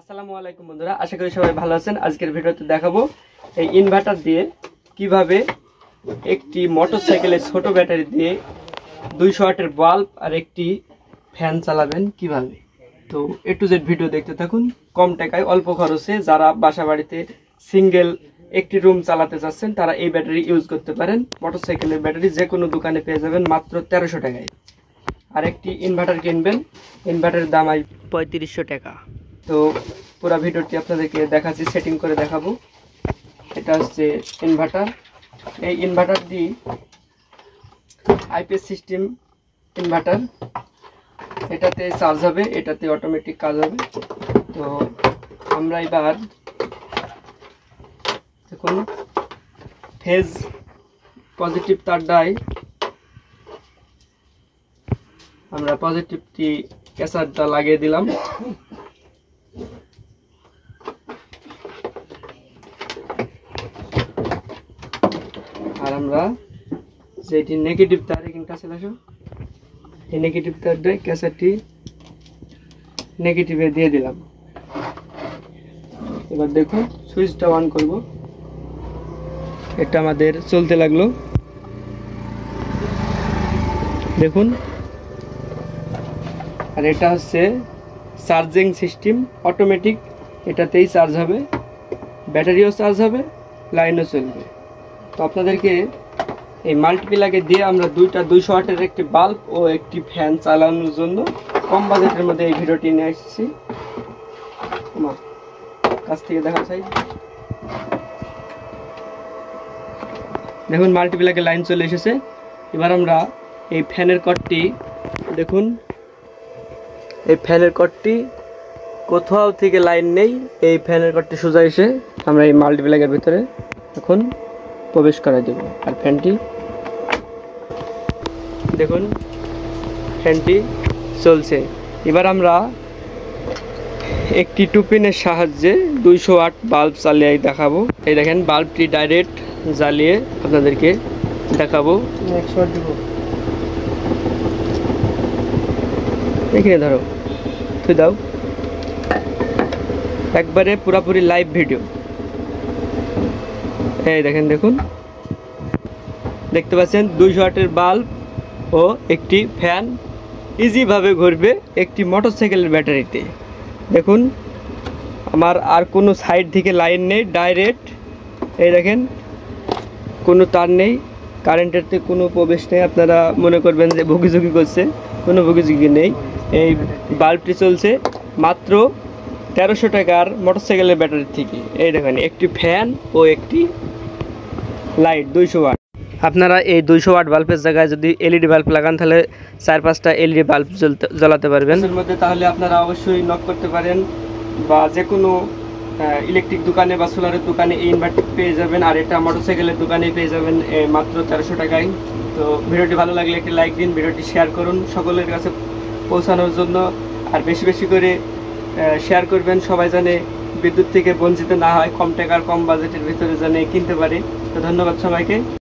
আসসালামু আলাইকুম বন্ধুরা, আশা করি সবাই ভালো আছেন। আজকের ভিডিওতে দেখাবো এই ইনভার্টার দিয়ে কিভাবে একটি মোটরসাইকেলের ছোট ব্যাটারি দিয়ে 200 ওয়াটের বাল্ব আর একটি ফ্যান চালাবেন কিভাবে। তো এ টু জেড ভিডিও দেখতে থাকুন। কম টাকায় অল্প খরচে যারা বাসা বাড়িতে সিঙ্গেল একটি রুম চালাতে চাচ্ছেন তারা এই ব্যাটারি ইউজ করতে পারেন। মোটরসাইকেলের ব্যাটারি যে কোনো দোকানে পেয়ে যাবেন মাত্র 1300 টাকায়। আর একটি ইনভার্টার কিনবেন, ইনভার্টারের দাম 3500 টাকা। তো পুরো ভিডিওটি আপনাদেরকে দেখাচ্ছি, সেটিং করে দেখাবো। এটা হচ্ছে ইনভার্টার। এই ইনভার্টারটি আইপিএস সিস্টেম ইনভার্টার। এটাতে চার্জ হবে, এটাতে অটোমেটিক কাজ হবে। তো আমরা এবার দেখুন ফেজ পজিটিভ তারটায় আমরা পজিটিভটি ক্যাসারটা লাগিয়ে দিলাম। আর আমরা যেটি নেগেটিভ তার এখানে কাছে আসো, এই নেগেটিভ তারটায় ক্যাসারটি নেগেটিভে দিয়ে দিলাম। এবার দেখুন সুইচটা অন করব, এটা আমাদের চলতে লাগলো। দেখুন, আর এটা হচ্ছে চার্জিং সিস্টেম অটোমেটিক, এটাতেই চার্জ হবে, ব্যাটারিও চার্জ হবে, লাইনও চলবে। তো আপনাদেরকে এই মাল্টিপ্লাগে দিয়ে আমরা 200 ওয়াটের একটি বাল্ব ও একটি ফ্যান চালানোর জন্য কম বাজেটের মধ্যে এই ভিডিওটি নিয়ে এসেছি। কাছ থেকে দেখা চাই, দেখুন মাল্টিপ্লাগে লাইন চলে এসেছে। এবার আমরা এই ফ্যানের কর্ডটি দেখুন, এই ফ্যানের কর্ডটি কোথাও থেকে লাইন নেই, এই ফ্যানের কর্ডটি সোজা এসে আমরা এই মাল্টিপ্লাগের ভিতরে এখন প্রবেশ করাই দেব। আর ফ্যানটি দেখুন, ফ্যানটি চলছে। এবার আমরা একটি টুপিনের সাহায্যে 200 ওয়াট বাল্ব চালিয়ে দেখাবো। এই দেখেন বাল্বটি ডাইরেক্ট জ্বালিয়ে আপনাদেরকে দেখাবো। এখানে ধরো তুই দাও, একবারে পুরাপুরি লাইভ ভিডিও। এই দেখেন, দেখুন দেখতে পাচ্ছেন 200 ওয়াটের বাল্ব ও একটি ফ্যান ইজিভাবে ঘুরবে একটি মোটরসাইকেলের ব্যাটারিতে। দেখুন আমার আর কোনো সাইড থেকে লাইন নেই, ডাইরেক্ট এই দেখেন কোনো তার নেই, কারেন্টের তো কোনো প্রবেশ নেই। আপনারা মনে করবেন যে ভুগিঝুগি করছে, কোনো ভুগিঝুগি নেই। এই বাল্বটি চলছে মাত্র 1300 টাকার মোটরসাইকেলের ব্যাটারি থেকে। এই দেখেন একটি ফ্যান ও একটি লাইট 200 ওয়াট। আপনারা এই 200 ওয়াট বাল্বের জায়গায় যদি এলইডি বাল্ব লাগান তাহলে 4-5টা এলইডি বাল্ব জ্বালাতে পারবেন এর মধ্যে। তাহলে আপনারা অবশ্যই নক করতে পারেন, বা যে কোনো ইলেকট্রিক দোকানে বা সোলারের দোকানে এই ইনভার্টার পেয়ে যাবেন। আর এটা মোটরসাইকেলের দোকানে পেয়ে যাবেন মাত্র 1300 টাকায়। তো ভিডিওটি ভালো লাগলে একটি লাইক দিন, ভিডিওটি শেয়ার করুন সকলের কাছে পৌঁছানোর জন্য। আর বেশি বেশি করে শেয়ার করবেন, সবাই জানে বিদ্যুৎ থেকে বঞ্চিত না হয়, কম টাকার কম বাজেটের ভিতরে জানে কিনতে পারে। তো ধন্যবাদ সবাইকে।